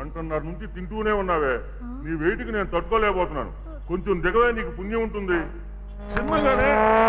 గంటన్నర నుంచి తింటూనే ఉన్నావే, నీ వెయిట్కి నేను తట్టుకోలేకపోతున్నాను. కొంచెం దిగవే, నీకు పుణ్యం ఉంటుంది. చిన్నగానే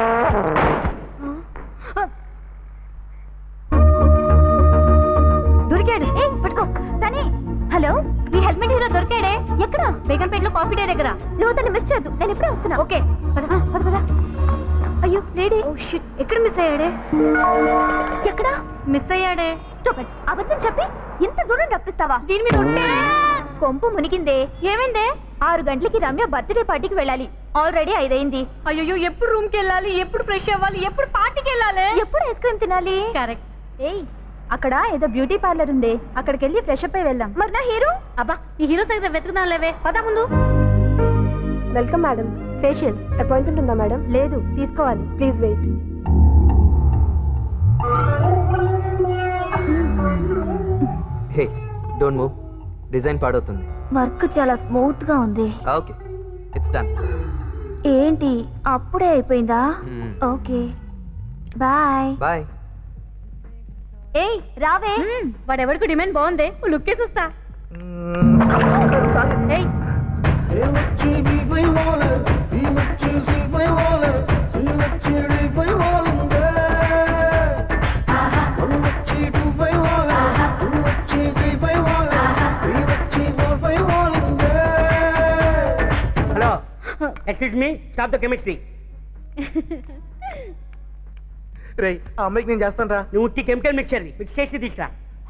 దొరికాడు. పట్టుకో తనే. హలో, ఈ హెల్మెట్ హీరో దొరికాడే. ఎక్కడ? బేగంపేటలో కాఫీ డే దగ్గర. నువ్వు తను మిస్ చేయొద్దు, నేను ఇప్పుడే వస్తున్నా. ఓకే పద పద పద. అయ్యో లేడీ. ఓ షిట్, ఎక్కడ మిస్ అయ్యాడే? ఎక్కడ మిస్ అయ్యాడే? Stop it. అబద్ధం చెప్పి ఇంత దూరం రప్పిస్తావా? దీని మీద ఉంటే కొంపు మునిగిందే. ఏమైందే? 6 గంటలకి రమ్య బర్త్డే పార్టీకి వెళ్ళాలి. ఆల్రెడీ 5 అయింది. అయ్యో, ఎప్పుడు రూమ్ కి వెళ్ళాలి, ఎప్పుడు ఫ్రెష్ అవ్వాలి, ఎప్పుడు పార్టీకి వెళ్ళాలి, ఎప్పుడు ఐస్ క్రీమ్ తినాలి? కరెక్ట్. ఏయ్, అక్కడ ఏదో బ్యూటీ పార్లర్ ఉంది, అక్కడికి వెళ్ళి ఫ్రెష్ అప్ అయి వెళ్దాం. మరి నా హీరో? అబ్బా, ఈ హీరో సైతం వెతుకుదాం లేవే. పదా ముందు. Welcome madam. ఫేషియల్స్ అపాయింట్మెంట్ ఉందా మేడం? లేదు, తీసుకోవాలి. Please wait. Hey, don't move. Design పాడవుతుంది. వర్క్ చాలా స్మూత్ గా ఉంది. Okay, it's done. ఏంటి అప్పుడే అయిపోయిందా? Okay bye. బాయ్. ఏయ్ రావే. వాడెవరికి డిమాండ్ బాగుంది, లుక్ కేసి వస్తా. ఏయ్ hello, excuse me, stop the chemistry. రే, ఆ అమ్మాయికి నేను చేస్తాను రా. నువ్వు ఉట్టి కెమికల్ మిక్చర్ మిక్స్ చేసి తీసుకురా.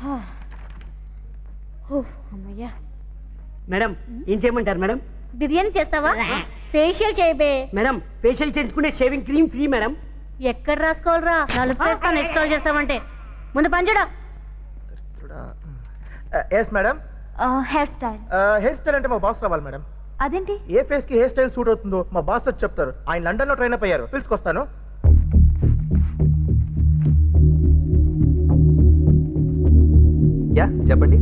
అమ్మయ్యా. మేడం, ఏం చేయమంటారు మేడం? బిర్యానీ చేస్తావా? ఫేషియల్ చేయబే. మేడం, ఫేషియల్ చేయించుకుంటే షేవింగ్ క్రీమ్ ఫ్రీ మేడం. ఎక్కడ రాసుకోవాలరా? 4 వేస్తాను ఎక్స్ట్రా చేస్తామంటే. ముందు పంచడా. Yes madam. Hair style. Hair style అంటే మా బాస్ రావాలి మేడం. అదేంటి? ఏ ఫేస్ కి హెయిర్ స్టైల్ సూట్ అవుతుందో మా బాస్ వచ్చి చెప్తారు. ఆయన లండన్ లో ట్రైన్ అప్ అయ్యారు, పిలుచుకొస్తాను. యా, చెప్పండి.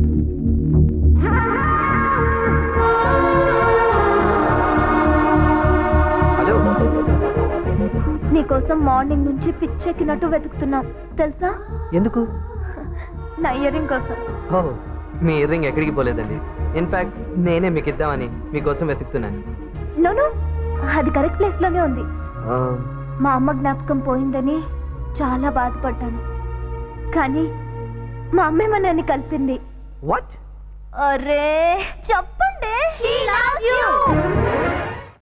హలో, నీకోసం మార్నింగ్ నుంచి పిచ్చెక్కినట్టు వెతుకుతున్నాం తెలుసా? ఎందుకు? నా ఇయరింగ్ కోసం. ఓ, మీ ఇయర్ రింగ్ ఎక్కడికి పోలేదండి. ఇన్ఫాక్ట్ నేనే మీకు ఇద్దామని మీకోసం వెతుకుతున్నాను. నోను, అది కరెక్ట్ ప్లేస్ లోనే ఉంది. మా అమ్మ జ్ఞాపకం పోయిందని చాలా బాధపడ్డాను, కానీ మా అమ్మే నన్ను కలిపింది. వాట్? అరే చెప్పండి. She loves you.